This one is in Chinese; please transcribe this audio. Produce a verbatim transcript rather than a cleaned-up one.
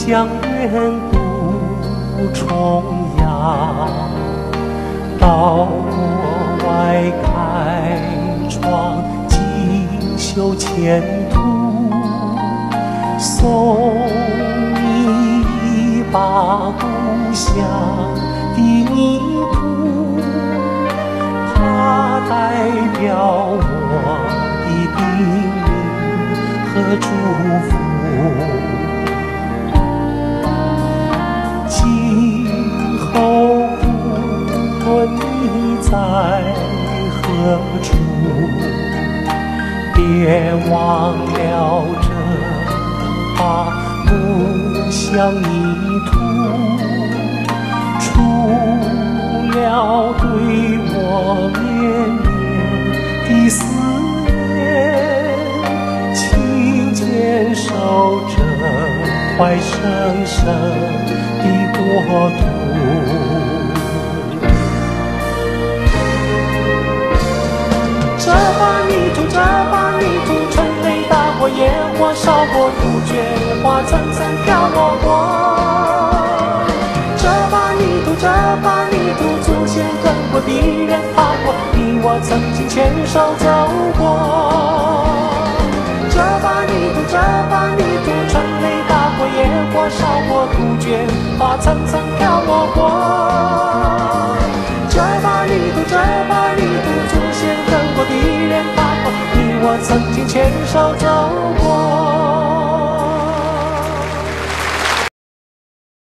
将远渡重洋，到国外开创锦绣前途，送你一把故乡的泥土，它代表我的叮咛和祝福。今后不论你在何处，别忘了这把故乡泥土，除了对我绵绵的思念，请坚守这块神圣的国土。这把泥土，这把泥土，春雷打过，烟火烧过，杜鹃花层层飘落过。这把泥土，这把泥土，祖先跟过，敌人踏过，你我曾经牵手走过。这把泥土，这把泥土，春雷打过，烟火烧过，杜鹃花层层飘落过。这把泥土，这把泥土，祖先跟过，敌人踏过，你我曾经牵手走过。